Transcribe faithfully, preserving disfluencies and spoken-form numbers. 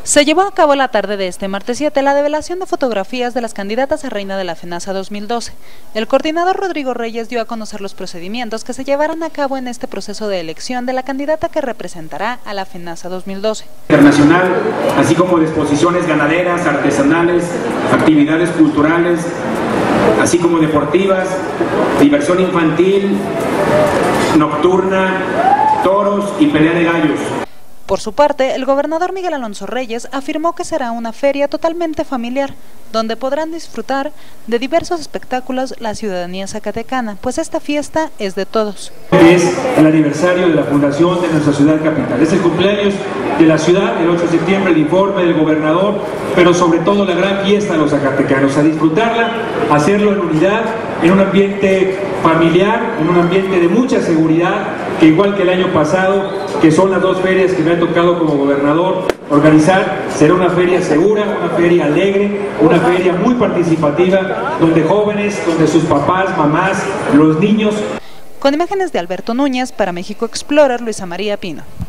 Se llevó a cabo la tarde de este martes siete la develación de fotografías de las candidatas a reina de la FENASA dos mil doce. El coordinador Rodrigo Reyes dio a conocer los procedimientos que se llevarán a cabo en este proceso de elección de la candidata que representará a la FENASA dos mil doce. Internacional, así como de exposiciones ganaderas, artesanales, actividades culturales, así como deportivas, diversión infantil, nocturna, toros y pelea de gallos. Por su parte, el gobernador Miguel Alonso Reyes afirmó que será una feria totalmente familiar, donde podrán disfrutar de diversos espectáculos la ciudadanía zacatecana, pues esta fiesta es de todos. Es el aniversario de la fundación de nuestra ciudad capital, es el cumpleaños de la ciudad, el ocho de septiembre, el informe del gobernador, pero sobre todo la gran fiesta de los zacatecanos, a disfrutarla, hacerlo en unidad, en un ambiente familiar, en un ambiente de mucha seguridad, que igual que el año pasado, que son las dos ferias que me ha tocado como gobernador organizar, será una feria segura, una feria alegre, una feria muy participativa, donde jóvenes, donde sus papás, mamás, los niños. Con imágenes de Alberto Núñez, para México Explorer, Luisa María Pino.